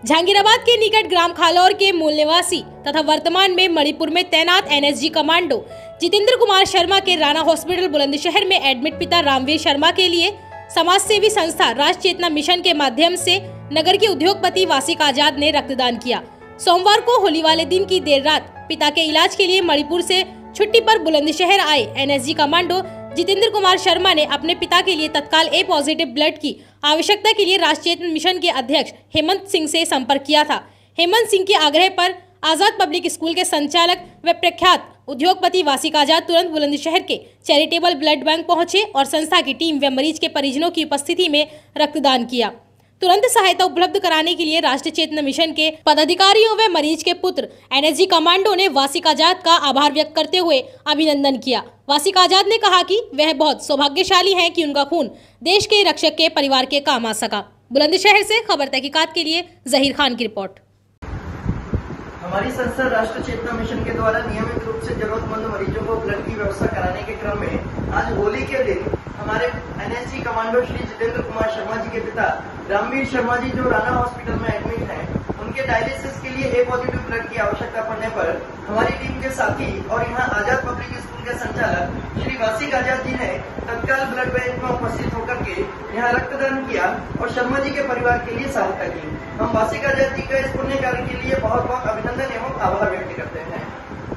जहांगीराबाद के निकट ग्राम खालौर के मूल निवासी तथा वर्तमान में मणिपुर में तैनात एनएसजी कमांडो जितेंद्र कुमार शर्मा के राणा हॉस्पिटल बुलंदशहर में एडमिट पिता रामवीर शर्मा के लिए समाज सेवी संस्था राष्ट्र चेतना मिशन के माध्यम से नगर के उद्योगपति वासिक आजाद ने रक्तदान किया। सोमवार को होली वाले दिन की देर रात पिता के इलाज के लिए मणिपुर से छुट्टी पर बुलंदशहर आए एनएसजी कमांडो जितेंद्र कुमार शर्मा ने अपने पिता के लिए तत्काल ए पॉजिटिव ब्लड की आवश्यकता के लिए राष्ट्रीय चेतना मिशन के अध्यक्ष हेमंत सिंह से संपर्क किया था। हेमंत सिंह के आग्रह पर आजाद पब्लिक स्कूल के संचालक व प्रख्यात उद्योगपति वासिक आजाद तुरंत बुलंदशहर के चैरिटेबल ब्लड बैंक पहुंचे और संस्था की टीम व मरीज के परिजनों की उपस्थिति में रक्तदान किया। तुरंत सहायता उपलब्ध कराने के लिए राष्ट्रीय चेतना मिशन के पदाधिकारियों व मरीज के पुत्र एनएसजी कमांडो ने वासिक आजाद का आभार व्यक्त करते हुए अभिनंदन किया। वासिक आजाद ने कहा कि वह बहुत सौभाग्यशाली हैं कि उनका खून देश के रक्षक के परिवार के काम आ सका। बुलंदशहर से खबर तहकीकात के लिए जहीर खान की रिपोर्ट। हमारी संस्था राष्ट्रीय चेतना मिशन के द्वारा नियमित रूप से जरूरतमंद मरीजों को ब्लड की व्यवस्था कराने के क्रम में आज होली के दिन हमारे एनएसजी कमांडो श्री जितेंद्र कुमार शर्मा जी के पिता रामवीर शर्मा जी जो राणा हॉस्पिटल में एडमिट हैं, उनके डायलिसिस के लिए ए पॉजिटिव ब्लड की आवश्यकता पड़ने पर हमारी टीम के साथी और यहाँ आजाद पब्लिक स्कूल के संचालक श्री वासिक आजाद जी ने तत्काल ब्लड बैंक में उपस्थित होकर के यहाँ रक्तदान किया और शर्मा जी के परिवार के लिए सहायता की। हम वासिक आजाद जी का इस पुण्य कार्य के लिए बहुत बहुत अभिनंदन एवं आभार व्यक्त करते हैं।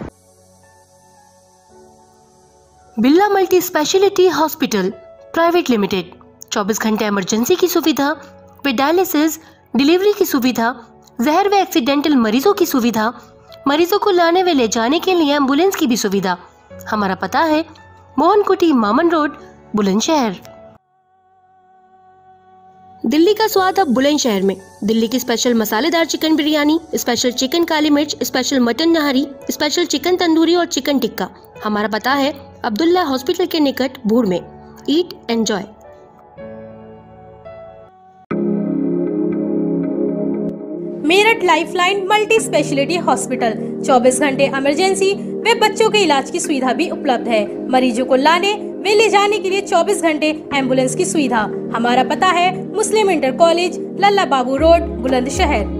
Birla multi speciality hospital private limited 24 घंटे इमरजेंसी की सुविधा, विद डायलिसिस, डिलीवरी की सुविधा, जहर व एक्सीडेंटल मरीजों की सुविधा, मरीजों को लाने व ले जाने के लिए एम्बुलेंस की भी सुविधा। हमारा पता है मोहनकुटी मामन रोड, बुलंदशहर। दिल्ली का स्वाद अब बुलंदशहर में। दिल्ली की स्पेशल मसालेदार चिकन बिरयानी, स्पेशल चिकन काली मिर्च, special mutton nihari, special chicken tandoori और चिकन टिक्का। हमारा पता है अब्दुल्ला हॉस्पिटल के निकट भूड़ में। Eat enjoy. Meerut lifeline multi speciality hospital 24 घंटे इमरजेंसी व बच्चों के इलाज की सुविधा भी उपलब्ध है। मरीजों को लाने वे ले जाने के लिए 24 घंटे एम्बुलेंस की सुविधा। हमारा पता है Muslim inter college, Lalla Babu road, Bulandshahr.